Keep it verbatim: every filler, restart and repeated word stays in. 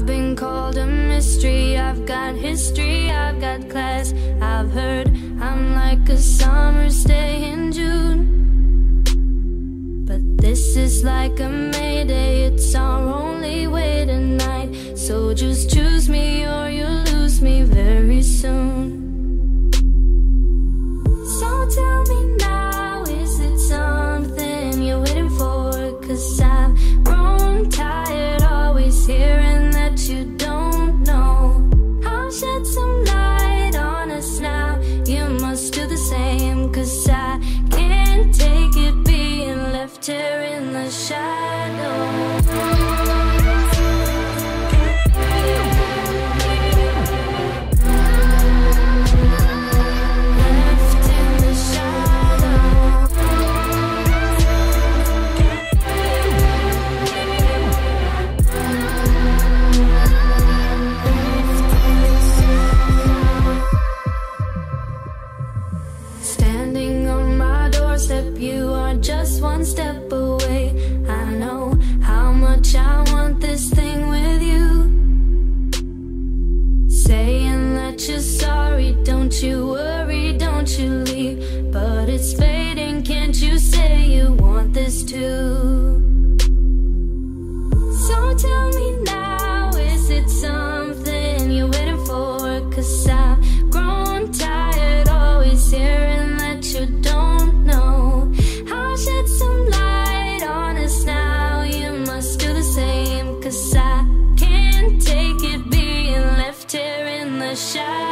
been called a mystery. I've got history, I've got class. I've heard I'm like a summer's day in June, but this is like a Mayday. It's our only way tonight. So just choose me or you'll lose me very soon. So tell me now, is it something you're waiting for? 'Cause I've grown tired always hearing that you don't know. I'll shed some light on us now. You must do the same, 'cause I can't take it being left here in the shadows. You are just one step away. I know how much I want this thing with you. Saying that you're sorry, don't you worry, don't you leave. But it's fading, can't you say you want this too? So tell me now, is it something you're waiting for? 'Cause I've grown tired always hearing that you don't know. I'll shed some light on us now. You must do the same, 'cause I can't take it being left here in the shadows.